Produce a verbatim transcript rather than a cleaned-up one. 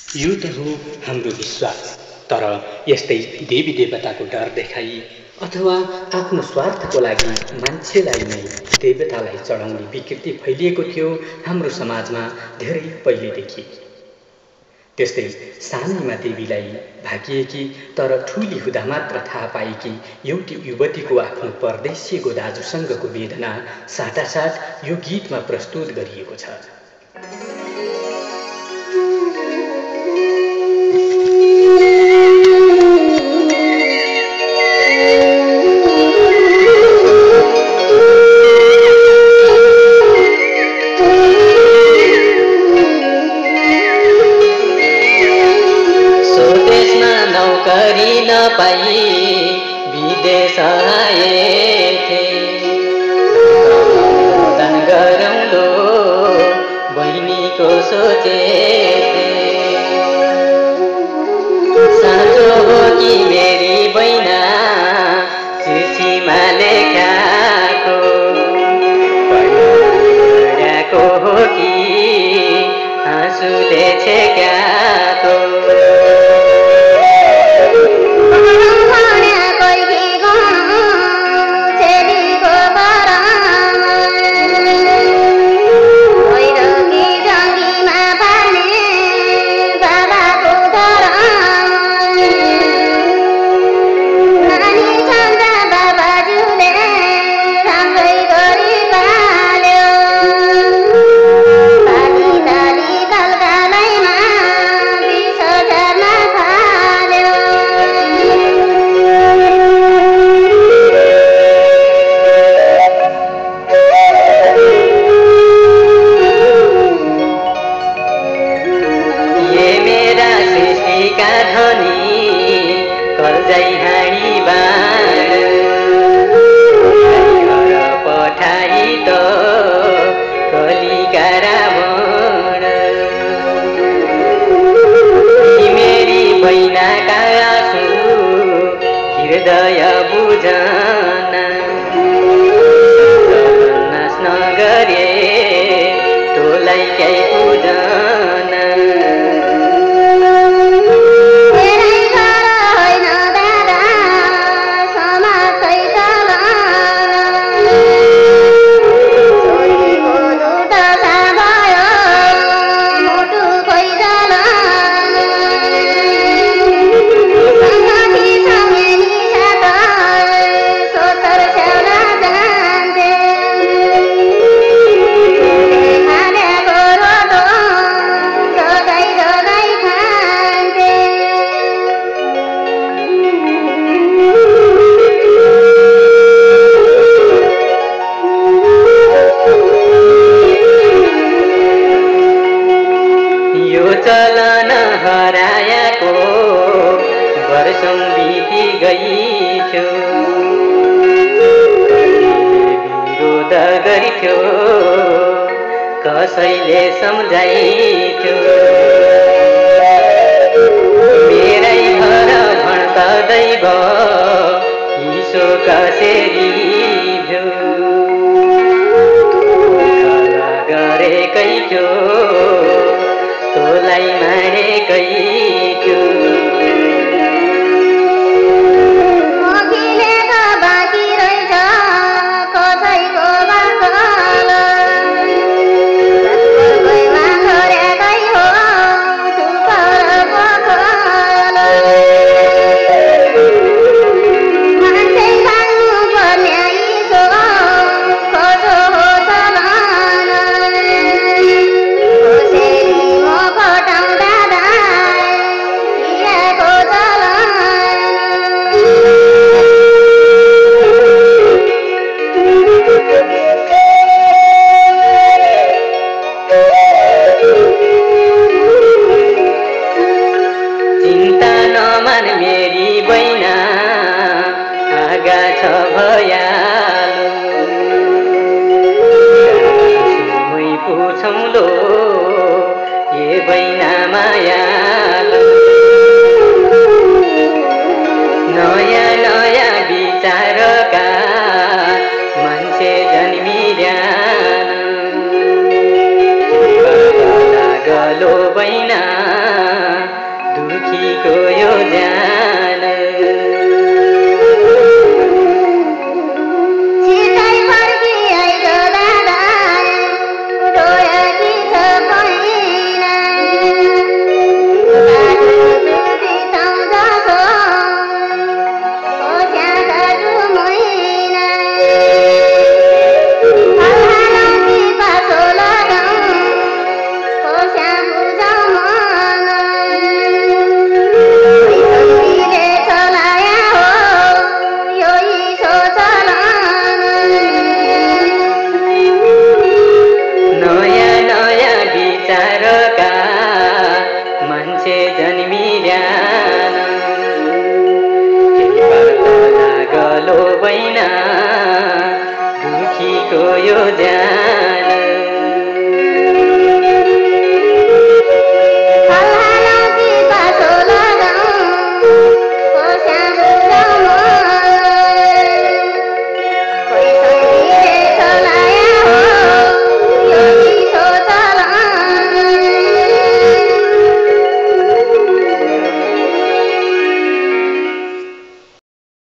यो त हो हाम्रो विश्वास। तर यस्तै देवी देवताको डर देखाई अथवा आफ्नो स्वार्थको लागि मान्छेलाई नै देवतालाई चढाउने विकृति फैलिएको थियो हाम्रो समाजमा धेरै पहिलेदेखि। त्यस्तै सानैमा देवीलाई भागिएकी तर ठुली हुँदा मात्र थाहा पाएकी एउटी युवतीको आफ्नो परदेशिएको दाजुसँगको वेदना साटासाट यो गीतमा प्रस्तुत गरिएको छ। नौकरी नपाई विदेश आएथे, दान गरौँ लो बहिनीको सोचेथे। साँचो हो कि मेरी बहिना चिठीमा लेखाको, पढाको हो कि आँसुले छेक्याको। हृदय बुझन नाच्न गरे तोलाई केही बुझन। चलन हराएको वर्षौं बिति गई थियो, विरोध गरिथ्यो कसैले सम्झाइथ्यो। मेरै घर भण्त दैव ईशो कसरी भ्यो, गरेकै थियो तोलाई मानेकै थियो। मेरी बहिना आगा छ भयालो, मै पुछौँ लो ए बहिना मायालो। नयाँ नयाँ विचारका मान्छे जन्मिरहन्, गलो बहिना दुखीको यो ज्यान दुखीको यो ज्यान